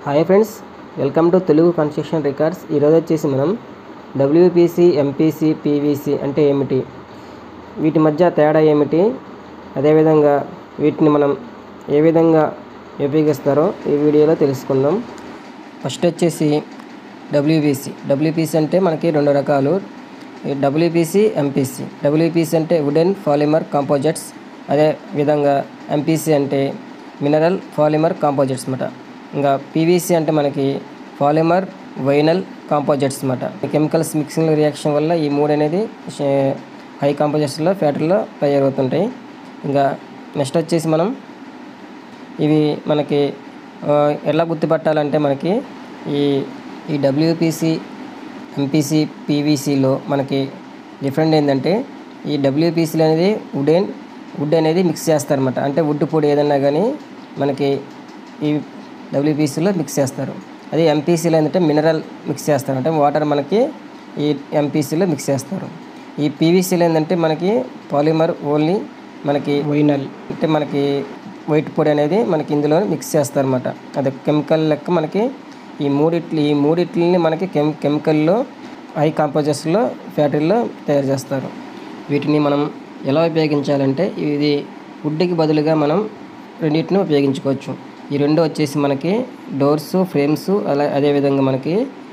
Hi friends, welcome to Telugu construction records. ఈరోజు వచ్చేసి మనం డబ్ల్యూపీసీ, ఎంపీసీ, పీవీసీ అంటే ఏమిటి, వీటి మధ్య తేడా ఏమిటి, అదేవిధంగా వీటిని మనం ఏ విధంగా ఉపయోగిస్తారో ఈ వీడియోలో తెలుసుకుందాం. ఫస్ట్ వచ్చేసి డబ్ల్యూపీసీ అంటే మనకి రెండు రకాలు, డబ్ల్యూపీసీ, ఎంపీసీ. డబ్ల్యూపీసీ అంటే వుడెన్ పాలిమర్ కాంపోజిట్స్, అదే విధంగా ఎంపీసీ అంటే మినరల్ పాలిమర్ కాంపోజిట్స్ అన్నమాట. ఇంకా పీవీసీ అంటే మనకి పాలిమర్ వైనల్ కాంపోజిట్స్ అన్నమాట. కెమికల్స్ మిక్సింగ్ రియాక్షన్ వల్ల ఈ మూడు అనేది హై కాంపోజిట్స్లో ఫ్యాక్టరీలో తయారవుతుంటాయి. ఇంకా నెక్స్ట్ వచ్చేసి మనం ఇవి మనకి ఎలా గుర్తుపట్టాలంటే మనకి ఈ డబ్ల్యూపీసీ, ఎంపీసీ, పీవీసీలో మనకి డిఫరెంట్ ఏంటంటే ఈ డబ్ల్యూపీసీలో అనేది వుడ్ అనేది మిక్స్ చేస్తారన్నమాట. అంటే వుడ్ పొడి ఏదన్నా కానీ మనకి ఈ డబ్ల్యూపీసీలో మిక్స్ చేస్తారు. అదే ఎంపీసీలో ఏంటంటే మినరల్ మిక్స్ చేస్తారు, అంటే వాటర్ మనకి ఈ ఎంపీసీలో మిక్స్ చేస్తారు. ఈ పీవీసీలో ఏంటంటే మనకి పాలిమర్ ఓన్లీ మనకి వైనల్ అంటే మనకి వైట్ పొడి అనేది మనకి ఇందులో మిక్స్ చేస్తారన్నమాట. అది కెమికల్ లెక్క మనకి ఈ మూడిట్లని మనకి కెమికల్లో హై కాంపోజిట్స్లో ఫ్యాక్టరీలో తయారు చేస్తారు. వీటిని మనం ఎలా ఉపయోగించాలంటే ఇది వుడ్కి బదులుగా మనం రెండింటిని ఉపయోగించుకోవచ్చు. ఈ రెండు వచ్చేసి మనకి డోర్స్, ఫ్రేమ్స్, అదేవిధంగా మనకి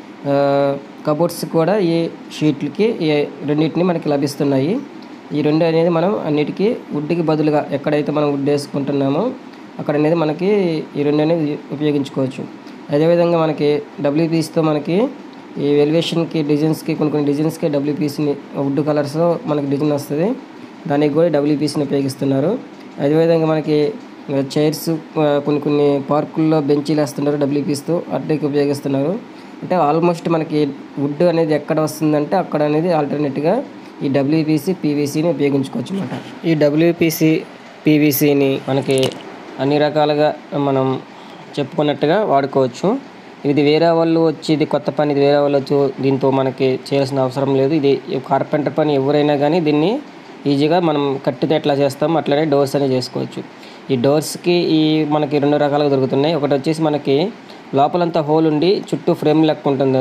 కబోర్డ్స్ కూడా ఈ షీట్లకి రెండింటిని మనకి లభిస్తున్నాయి. ఈ రెండు అనేది మనం అన్నిటికీ వుడ్కి బదులుగా ఎక్కడైతే మనం వుడ్ వేసుకుంటున్నామో అక్కడ అనేది మనకి ఈ రెండు అనేది ఉపయోగించుకోవచ్చు. అదేవిధంగా మనకి డబ్ల్యూపీసీతో మనకి ఈ ఎలివేషన్కి డిజైన్స్కి కొన్ని డిజైన్స్కి డబ్ల్యూపీసీని వుడ్ కలర్స్లో మనకి డిజైన్ వస్తుంది, దానికి కూడా డబ్ల్యూపీసీని ఉపయోగిస్తున్నారు. అదేవిధంగా మనకి చైర్స్ కొన్ని పార్కుల్లో బెంచీలు వేస్తున్నారు డబ్ల్యూపీసీతో, అట్లకి ఉపయోగిస్తున్నారు. అంటే ఆల్మోస్ట్ మనకి వుడ్ అనేది ఎక్కడ వస్తుందంటే అక్కడ అనేది ఆల్టర్నేట్గా ఈ డబ్ల్యూపీసీ, పీవీసీని ఉపయోగించుకోవచ్చు అన్నమాట. ఈ డబ్ల్యూపీసీ, పీవీసీని మనకి అన్ని రకాలుగా మనం చెప్పుకున్నట్టుగా వాడుకోవచ్చు. ఇది వేరే వాళ్ళు వచ్చి ఇది కొత్త పని, ఇది వేరే వాళ్ళు వచ్చి దీంతో మనకి చేయాల్సిన అవసరం లేదు. ఇది కార్పెంటర్ పని ఎవరైనా కానీ దీన్ని ఈజీగా మనం కట్టితే ఎట్లా చేస్తాం అట్లనే డోర్స్ అనేవి చేసుకోవచ్చు. ఈ డోర్స్కి మనకి రెండు రకాలుగా దొరుకుతున్నాయి. ఒకటి వచ్చేసి మనకి లోపలంతా హోల్ ఉండి చుట్టూ ఫ్రేమ్ లెక్క ఉంటుంది,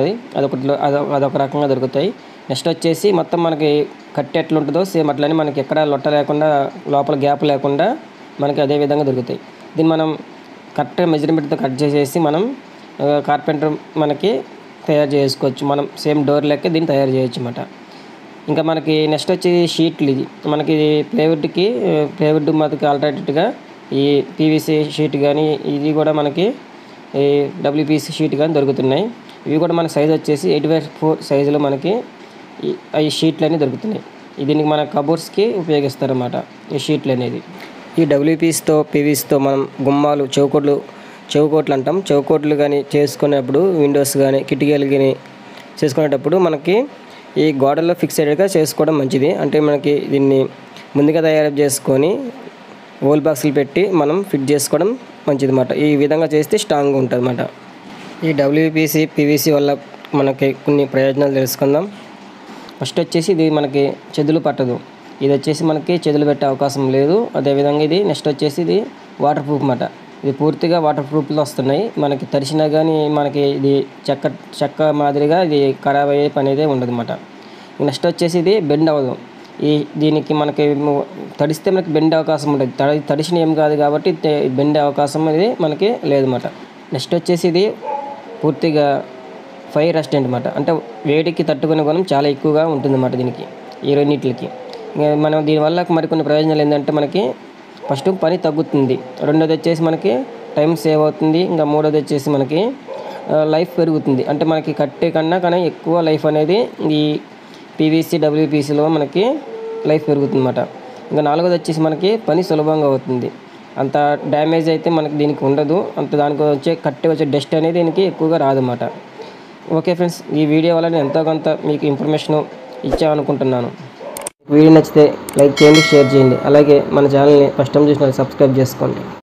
అదొక రకంగా దొరుకుతాయి. నెక్స్ట్ వచ్చేసి మొత్తం మనకి కట్టి ఎట్లా ఉంటుందో సేమ్ అట్లనే మనకి ఎక్కడ లొట్ట లేకుండా లోపల గ్యాప్ లేకుండా మనకి అదే విధంగా దొరుకుతాయి. దీన్ని మనం కరెక్ట్గా మెజర్మెంట్తో కట్ చేసేసి మనం కార్పెంటర్ మనకి తయారు చేసుకోవచ్చు. మనం సేమ్ డోర్ లెక్క దీన్ని తయారు చేయొచ్చు అన్నమాట. ఇంకా మనకి నెక్స్ట్ వచ్చి షీట్లు, ఇది మనకి ప్లైవుడ్ మనకి ఆల్టర్నేటివ్గా ఈ పీవీసీ షీట్ కానీ ఇది కూడా మనకి ఈ డబ్ల్యూపీసీ షీట్ కానీ దొరుకుతున్నాయి. ఇవి కూడా మన సైజ్ వచ్చేసి 8x4 సైజులో మనకి ఈ షీట్లు అనేవి దొరుకుతున్నాయి. దీనికి మన కబోర్డ్స్కి ఉపయోగిస్తారన్నమాట ఈ షీట్లు అనేది. ఈ డబ్ల్యూపీసీతో, పీవీసీతో మనం గుమ్మాలు, చౌకోట్లు అంటాం. చౌకోట్లు కానీ చేసుకునేటప్పుడు విండోస్ కానీ కిటికీలు కానీ చేసుకునేటప్పుడు మనకి ఈ గోడల్లో ఫిక్స్ అయ్యేట్టుగా చేసుకోవడం మంచిది. అంటే మనకి దీన్ని ముందుగా తయారు చేసుకొని హోల్ బాక్సులు పెట్టి మనం ఫిట్ చేసుకోవడం మంచిది అన్నమాట. ఈ విధంగా చేస్తే స్ట్రాంగ్గా ఉంటుంది అన్నమాట. ఈ డబ్ల్యూపీసీ, పీవీసీ వల్ల మనకి కొన్ని ప్రయోజనాలు తెలుసుకుందాం. ఫస్ట్ వచ్చేసి ఇది మనకి చెదులు పట్టదు. ఇది వచ్చేసి మనకి చెదులు పెట్టే అవకాశం లేదు. అదేవిధంగా ఇది నెక్స్ట్ వచ్చేసి ఇది వాటర్ ప్రూఫ్ అన్నమాట. ఇది పూర్తిగా వాటర్ ప్రూఫ్లో వస్తున్నాయి. మనకి తడిసినా కానీ మనకి ఇది చెక్క మాదిరిగా ఇది ఖరాబ్ అయ్యే పని అయితే ఉండదు అన్నమాట. నెక్స్ట్ వచ్చేసి ఇది బెండ్ అవ్వదు. దీనికి మనకి తడిస్తే మనకి బెండే అవకాశం ఉంటుంది. తడిసిన ఏం కాదు కాబట్టి బెండే అవకాశం అనేది మనకి లేదన్నమాట. నెక్స్ట్ వచ్చేసి ఇది పూర్తిగా ఫైర్ రెసిస్టెంట్ అన్నమాట. అంటే వేడికి తట్టుకునే గుణం చాలా ఎక్కువగా ఉంటుందన్నమాట దీనికి, ఈ రెండింటికి. మనం దీనివల్ల మరికొన్ని ప్రయోజనాలు ఏంటంటే మనకి ఫస్ట్ పని తగ్గుతుంది, రెండోది వచ్చేసి మనకి టైం సేవ్ అవుతుంది, ఇంకా మూడోది వచ్చేసి మనకి లైఫ్ పెరుగుతుంది. అంటే మనకి కట్టే కన్నా కానీ ఎక్కువ లైఫ్ అనేది ఈ పీవీసీ, డబ్ల్యూపీసీలో మనకి లైఫ్ పెరుగుతుంది అన్నమాట. ఇంకా నాలుగోది వచ్చేసి మనకి పని సులభంగా అవుతుంది. అంత డ్యామేజ్ అయితే మనకి దీనికి ఉండదు, అంత దానికి వచ్చే డస్ట్ అనేది దీనికి ఎక్కువగా రాదన్నమాట. ఓకే ఫ్రెండ్స్, ఈ వీడియో వల్ల ఎంతో కొంత మీకు ఇన్ఫర్మేషన్ ఇచ్చామనుకుంటున్నాను. వీడియో నచ్చితే లైక్ చేయండి, షేర్ చేయండి, అలాగే మన ఛానల్ని ఫస్ట్ టైం చూసిన సబ్స్క్రైబ్ చేసుకోండి.